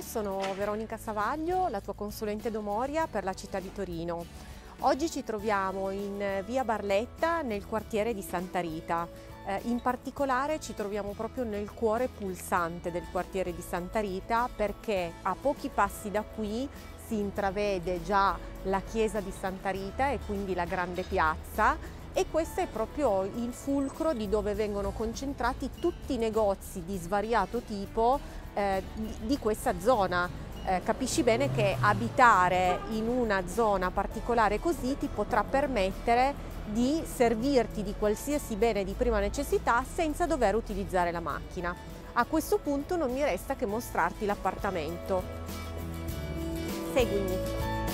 sono Veronica Savaglio, la tua consulente Domoria per la città di Torino. Oggi ci troviamo in via Barletta nel quartiere di Santa Rita. In particolare ci troviamo proprio nel cuore pulsante del quartiere di Santa Rita, perché a pochi passi da qui si intravede già la chiesa di Santa Rita e quindi la grande piazza, e questo è proprio il fulcro di dove vengono concentrati tutti i negozi di svariato tipo di questa zona. Capisci bene che abitare in una zona particolare così ti potrà permettere di servirti di qualsiasi bene di prima necessità senza dover utilizzare la macchina. A questo punto non mi resta che mostrarti l'appartamento. Seguimi.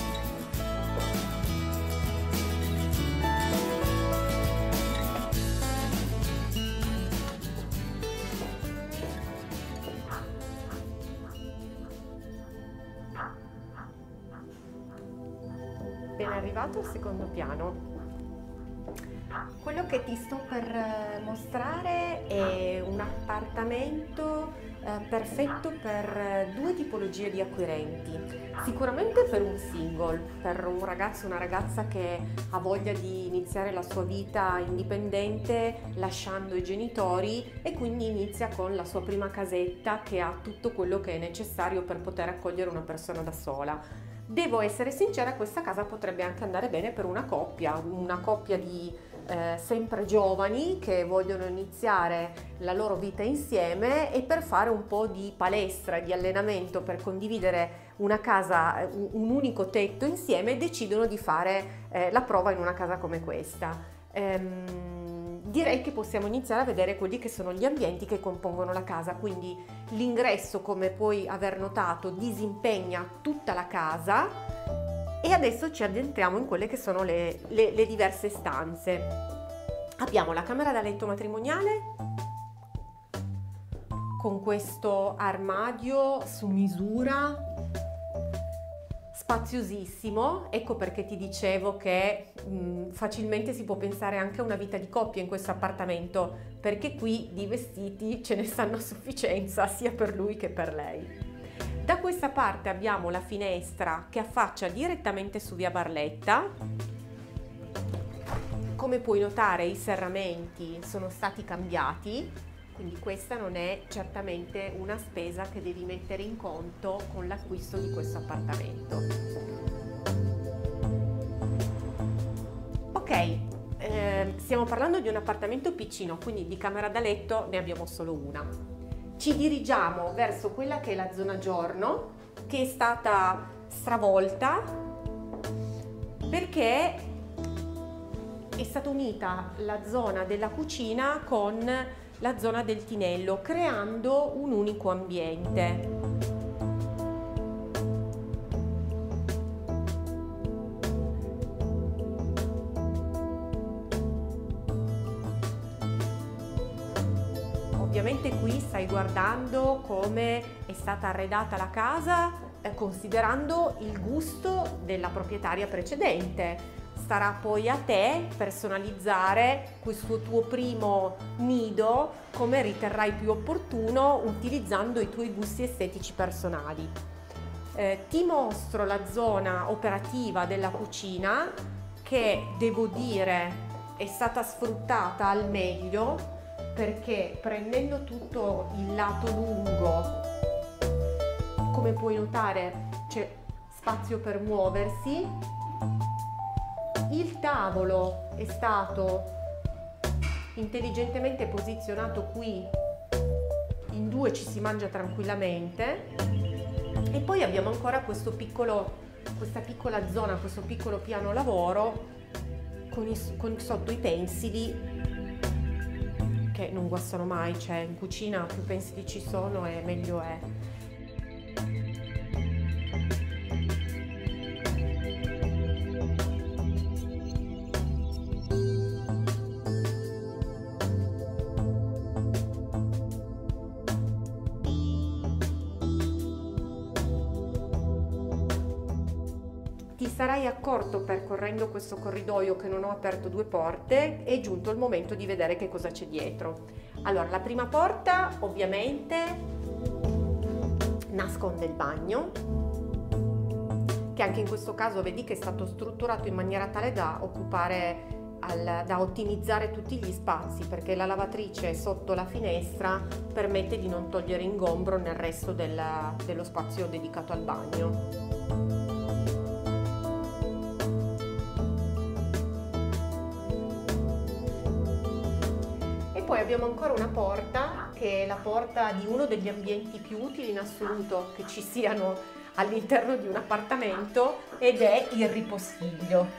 Ben arrivato al secondo piano. Quello che ti sto per mostrare è un appartamento perfetto per due tipologie di acquirenti. Sicuramente per un single, per un ragazzo o una ragazza che ha voglia di iniziare la sua vita indipendente lasciando i genitori e quindi inizia con la sua prima casetta che ha tutto quello che è necessario per poter accogliere una persona da sola. Devo essere sincera, questa casa potrebbe anche andare bene per una coppia di sempre giovani che vogliono iniziare la loro vita insieme e per fare un po' di palestra, di allenamento, per condividere una casa, un unico tetto insieme, decidono di fare la prova in una casa come questa. Direi che possiamo iniziare a vedere quelli che sono gli ambienti che compongono la casa. Quindi l'ingresso, come puoi aver notato, disimpegna tutta la casa, e adesso ci addentriamo in quelle che sono le diverse stanze. Abbiamo la camera da letto matrimoniale con questo armadio su misura spaziosissimo. Ecco perché ti dicevo che facilmente si può pensare anche a una vita di coppia in questo appartamento, perché qui di vestiti ce ne stanno a sufficienza sia per lui che per lei. Da questa parte abbiamo la finestra che affaccia direttamente su via Barletta. Come puoi notare, i serramenti sono stati cambiati, quindi questa non è certamente una spesa che devi mettere in conto con l'acquisto di questo appartamento. Ok, stiamo parlando di un appartamento piccino, quindi di camera da letto ne abbiamo solo una. Ci dirigiamo verso quella che è la zona giorno, che è stata stravolta perché è stata unita la zona della cucina con la zona del tinello, creando un unico ambiente. Ovviamente qui stai guardando come è stata arredata la casa, considerando il gusto della proprietaria precedente. Starà poi a te personalizzare questo tuo primo nido come riterrai più opportuno, utilizzando i tuoi gusti estetici personali. Ti mostro la zona operativa della cucina, che devo dire è stata sfruttata al meglio, perché prendendo tutto il lato lungo, come puoi notare, c'è spazio per muoversi. Il tavolo è stato intelligentemente posizionato qui, in due ci si mangia tranquillamente, e poi abbiamo ancora questa piccola zona, questo piccolo piano lavoro con sotto i pensili che non guastano mai, cioè in cucina più pensili ci sono e meglio è. Ti sarai accorto percorrendo questo corridoio che non ho aperto due porte, è giunto il momento di vedere che cosa c'è dietro. Allora, la prima porta ovviamente nasconde il bagno, che anche in questo caso vedi che è stato strutturato in maniera tale da da ottimizzare tutti gli spazi, perché la lavatrice sotto la finestra permette di non togliere ingombro nel resto dello spazio dedicato al bagno. E poi abbiamo ancora una porta, che è la porta di uno degli ambienti più utili in assoluto che ci siano all'interno di un appartamento, ed è il ripostiglio.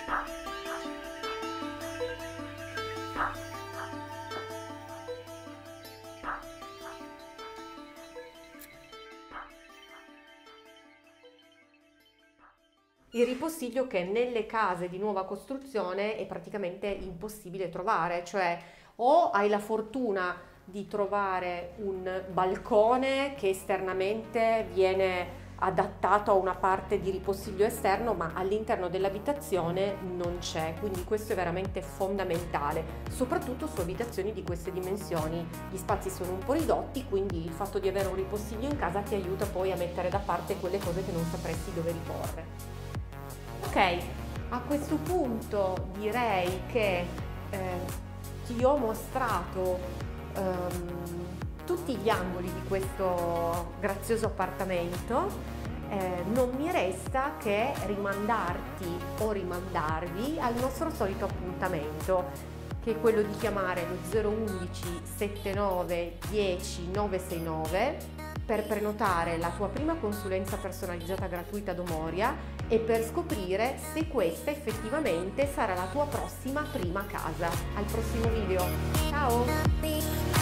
Il ripostiglio che nelle case di nuova costruzione è praticamente impossibile trovare, cioè o hai la fortuna di trovare un balcone che esternamente viene adattato a una parte di ripostiglio esterno, ma all'interno dell'abitazione non c'è, quindi questo è veramente fondamentale, soprattutto su abitazioni di queste dimensioni. Gli spazi sono un po' ridotti, quindi il fatto di avere un ripostiglio in casa ti aiuta poi a mettere da parte quelle cose che non sapresti dove riporre. Ok, a questo punto direi che ti ho mostrato tutti gli angoli di questo grazioso appartamento. Non mi resta che rimandarti o rimandarvi al nostro solito appuntamento, che è quello di chiamare lo 011 79 10 969 per prenotare la tua prima consulenza personalizzata gratuita ad Omoria e per scoprire se questa effettivamente sarà la tua prossima prima casa. Al prossimo video, ciao!